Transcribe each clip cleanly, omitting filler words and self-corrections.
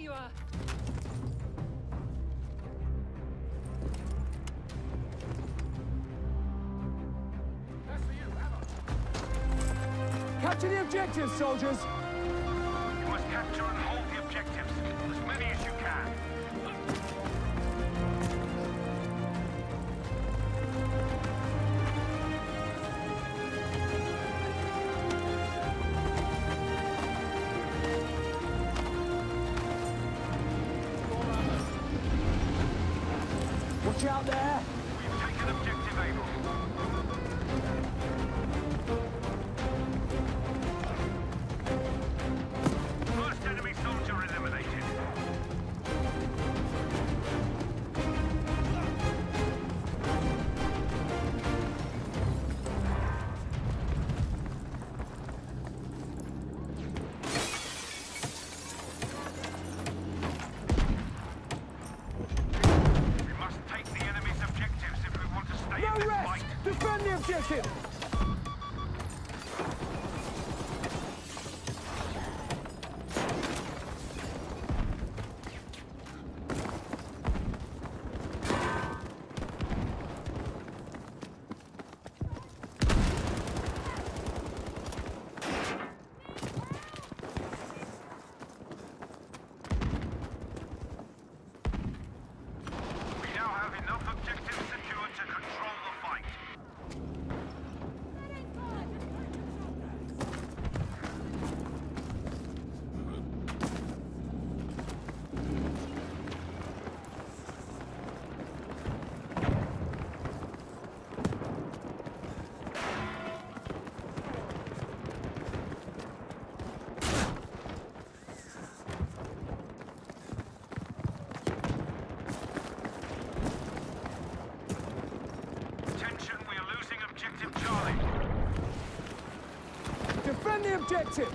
you are. That's for you, Hammer. Capture the objectives, soldiers! You must capture and hold the objectives. As many as you can. Watch out there! We've taken objective Able. First enemy soldier eliminated. We must take the enemy's objectives if we want to stay in No this rest! fight. Defend the objective! We now have enough objectives secured to control the fight. Attention, we are losing objective Charlie. Defend the objective!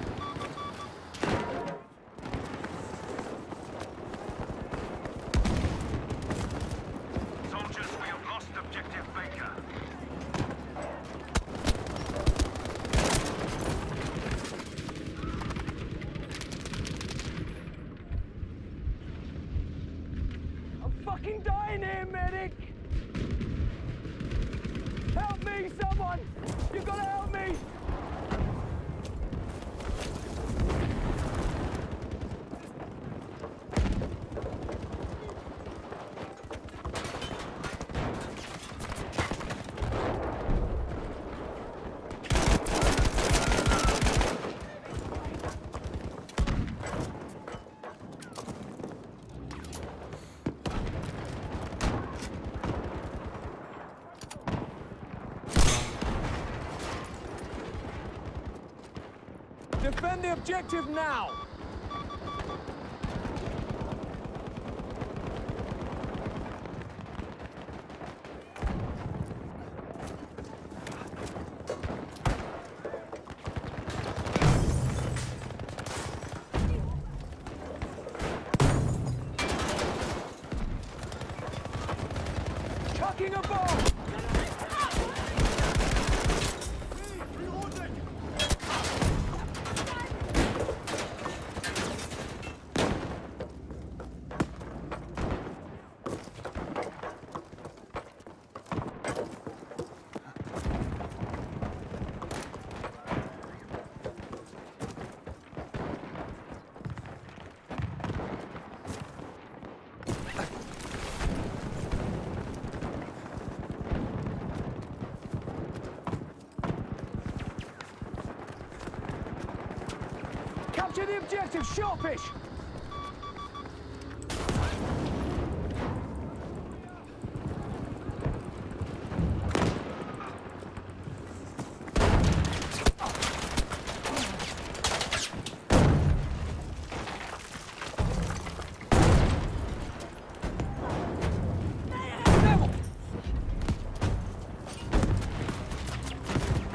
Soldiers, we have lost objective Baker. I'm fucking dying here, medic! Help me, someone! You gotta help me! Defend the objective now! Chucking a bomb! Capture the objective, Sharpish!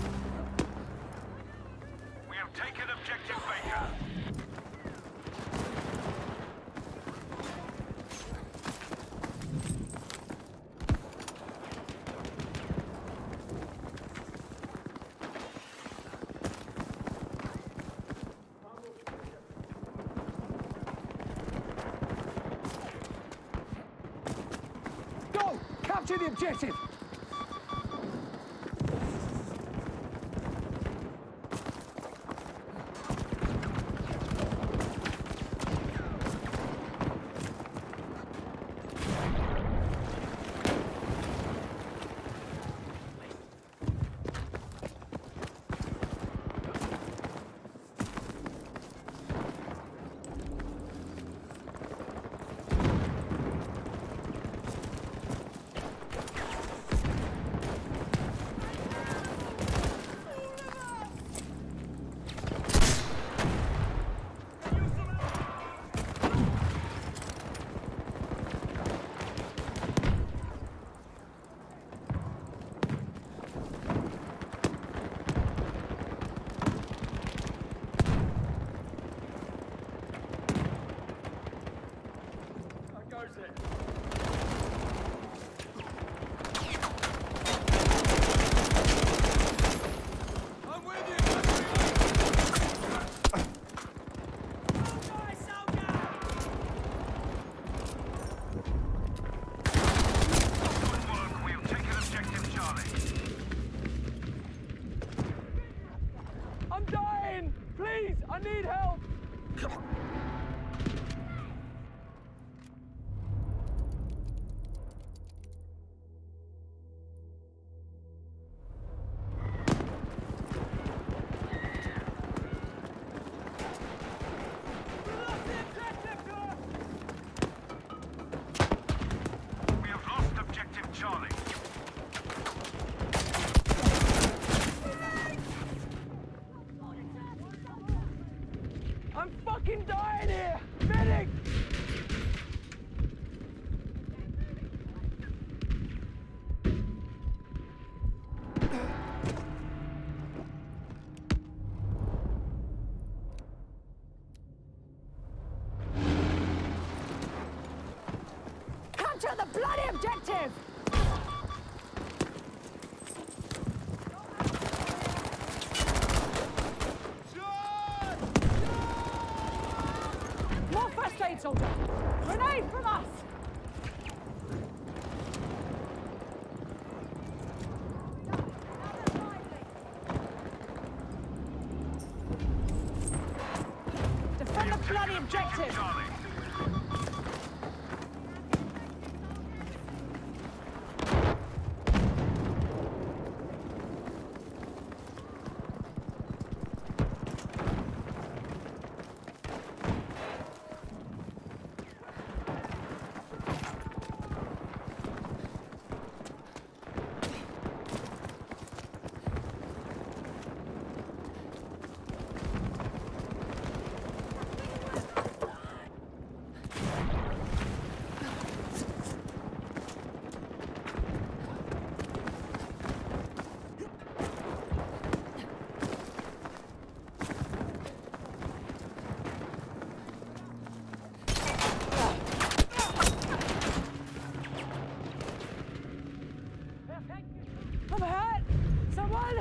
We have taken objective Baker. Capture the objective! I'm dying! Please, I need help! We have lost objective Charlie. I'm fucking dying here! Medic! Capture the bloody objective! More first aid, soldier! Grenade from us! Defend the bloody objective! Charlie. I'm hurt! Someone!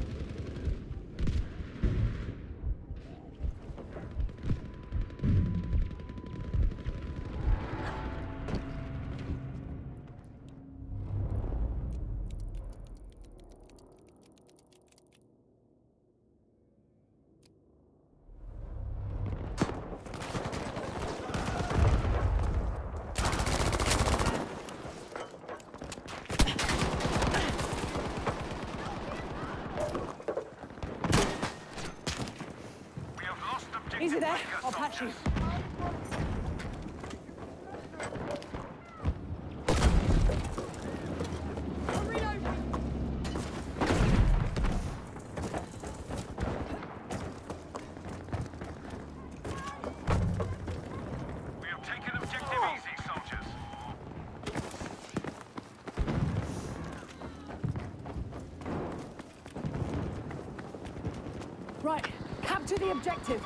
We have lost objective Easy there, Breaker I'll patch you. soldiers. We have taken objective easy, soldiers. Right, capture the objective.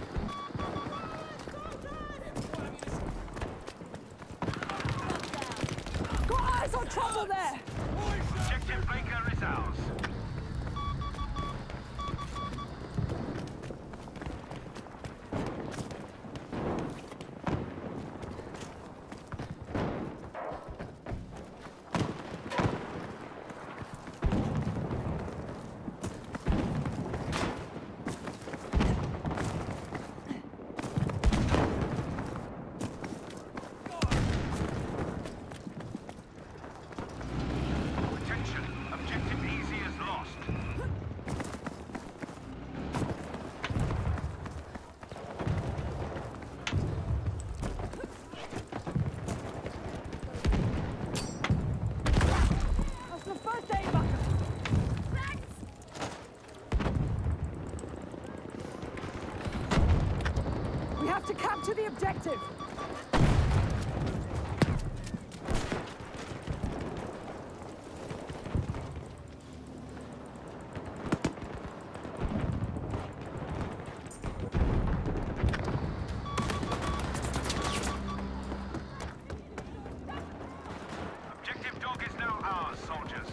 Got eyes on trouble there! Objective Baker is ours. We have to capture the objective. Objective dog is now ours, soldiers.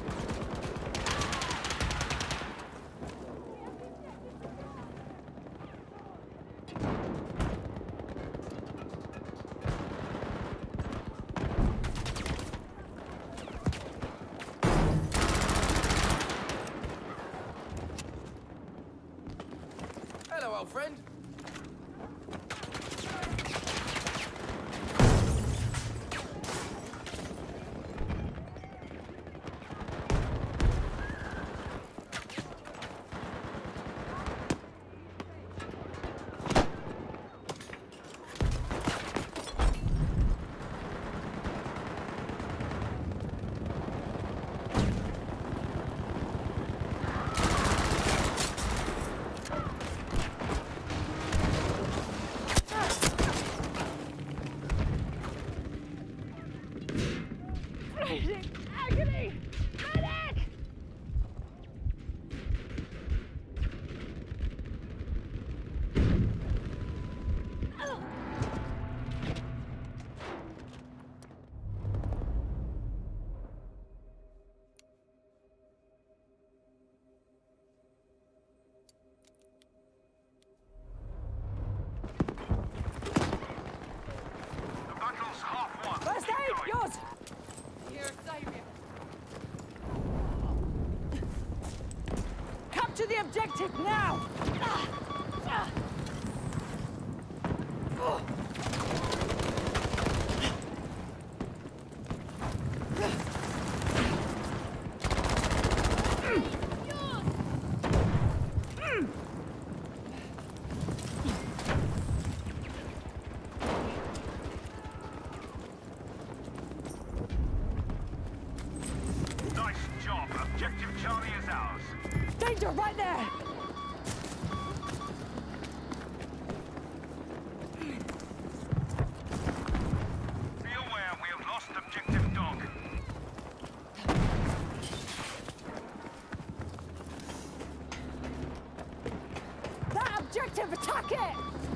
Hello, old friend. Agony! Medic! The battle's half won. First Keep aid, going. yours! Here, Siren. Capture the objective now! Nice job. Objective Charlie is ours. Danger right there! Be aware we have lost objective dog. That objective, attack it!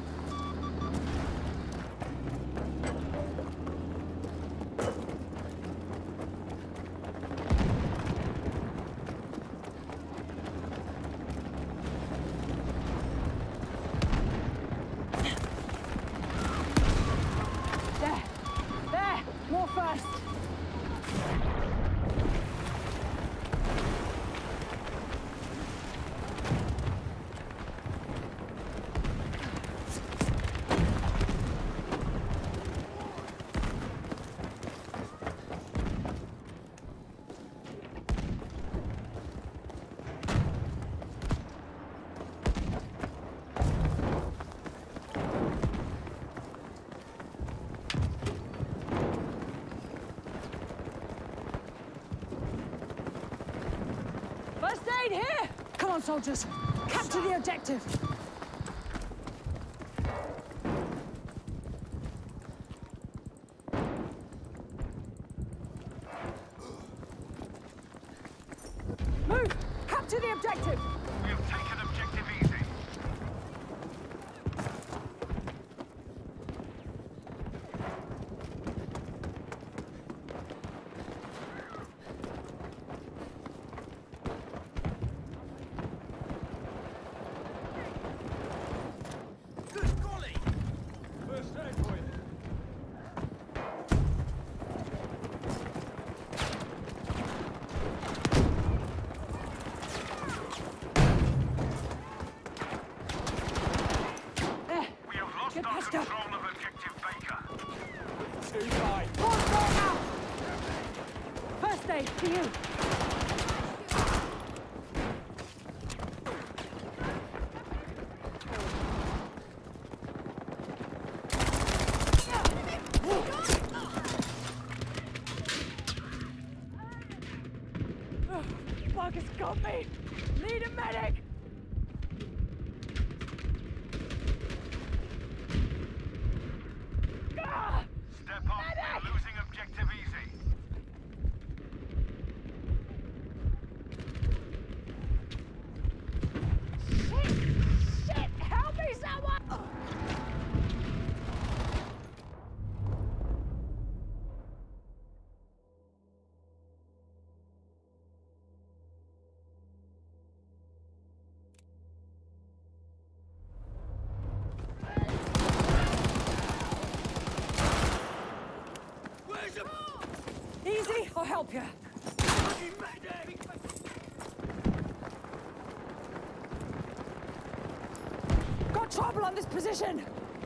There! More first! First aid here! Come on, soldiers. Capture the objective. Move! Capture the objective! We have taken objective easy. Good golly! First aid for you. There! We have lost Get our past her. control of objective Baker. Too tight. One more out! First aid to you! Bug has got me! Need a medic! help you. Got trouble on this position.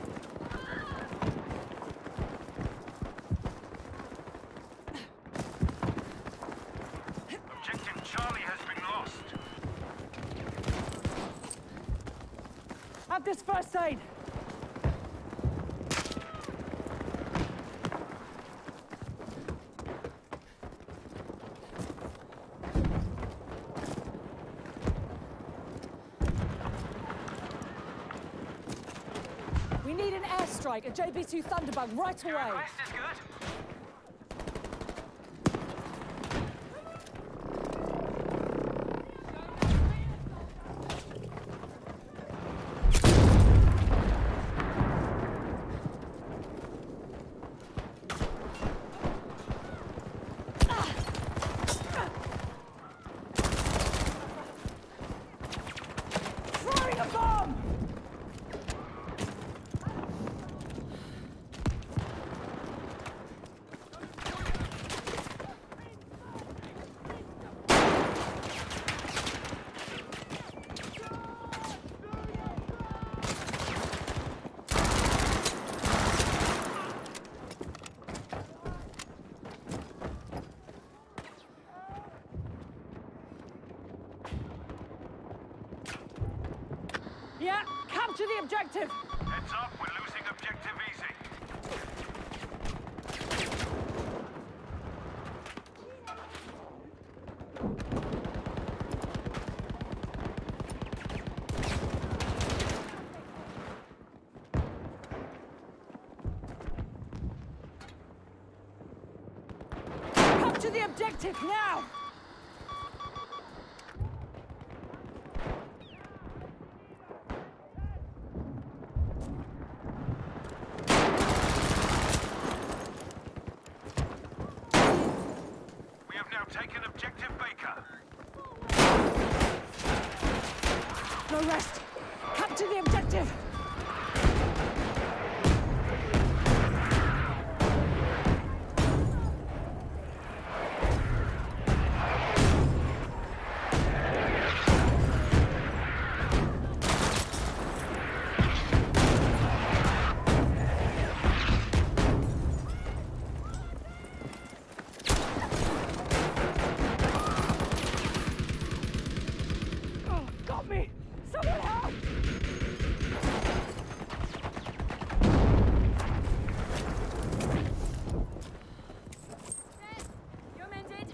Objective Charlie has been lost. Have this first aid. We need an airstrike, a JB-2 Thunderbug, right away. Request is good. Throwing a bomb! Yeah, capture the objective! Heads up, we're losing objective easy. Capture the objective now! We have now taken objective Baker. No rest! Capture the objective! Oh, got me! Someone help! You're mended.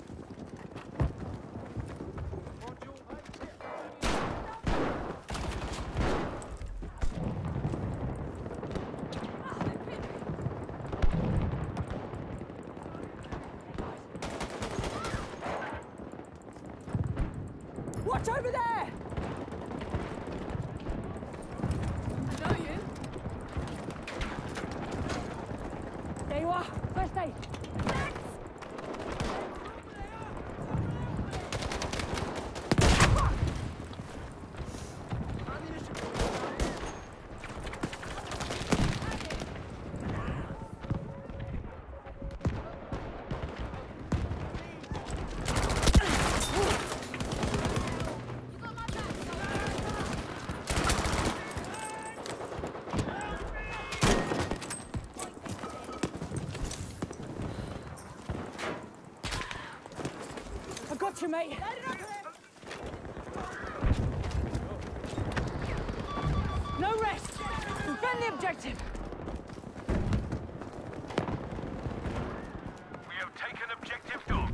Watch over there! I know you. There you are! First aid! I got you, mate! No rest! Defend the objective! We have taken objective Dog.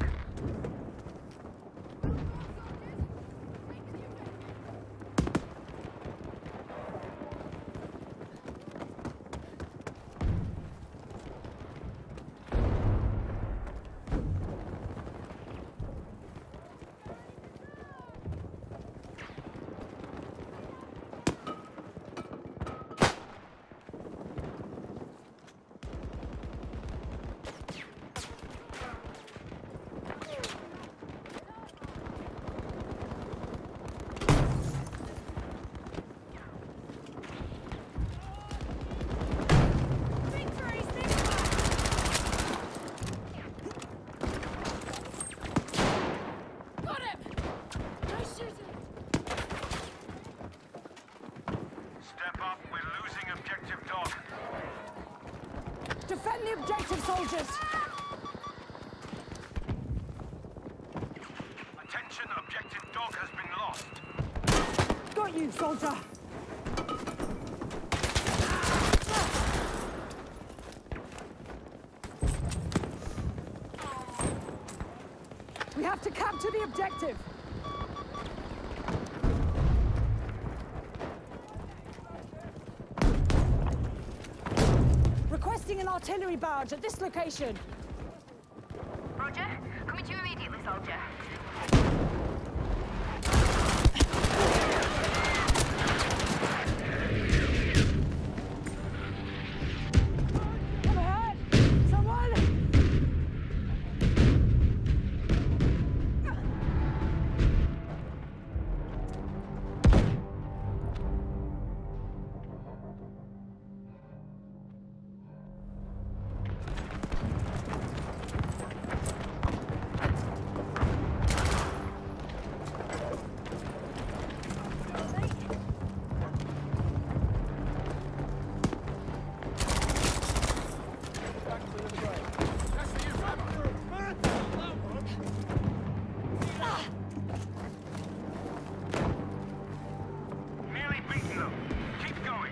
the objective, soldiers! Attention, objective dog has been lost. Got you, soldier! We have to capture the objective! Requesting an artillery barrage at this location. Roger. Coming to you immediately, soldier. Come ahead! Someone! Nearly beaten them. Keep going.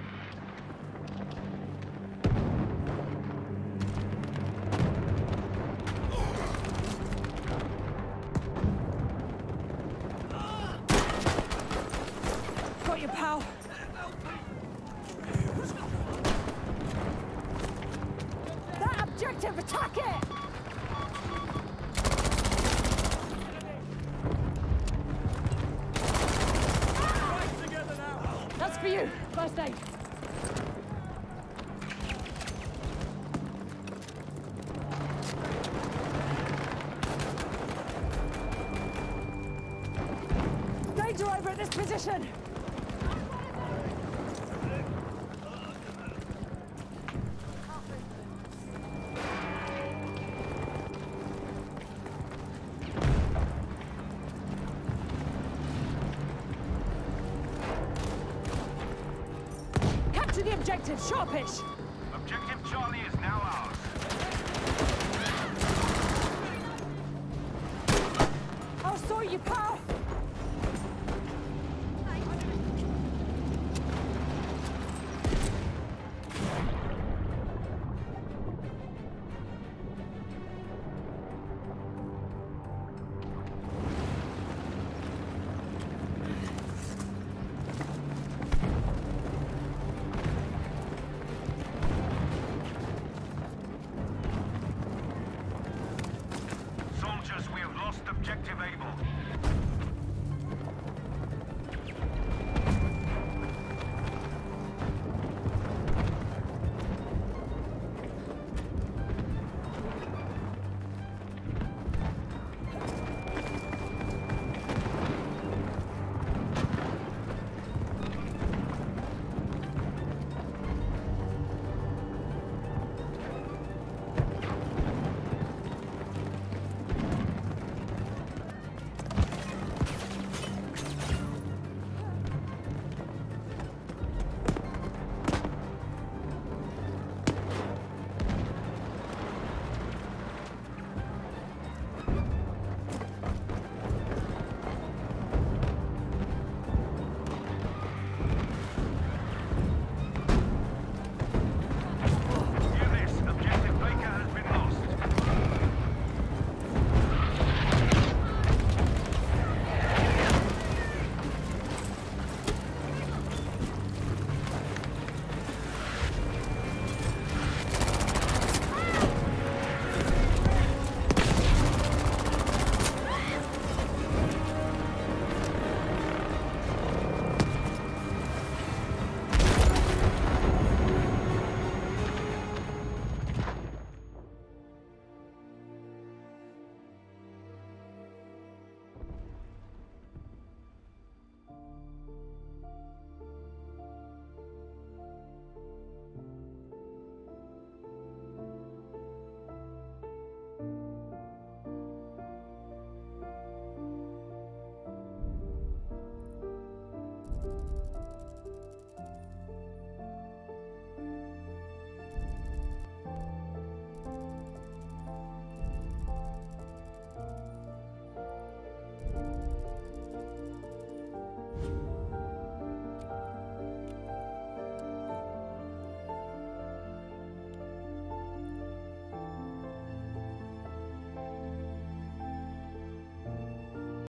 Got you, pal. That objective, attack it! That's for you. First aid. Danger over at this position. Capture the objective, sharpish. Objective Charlie is now ours. I'll sort you, pal.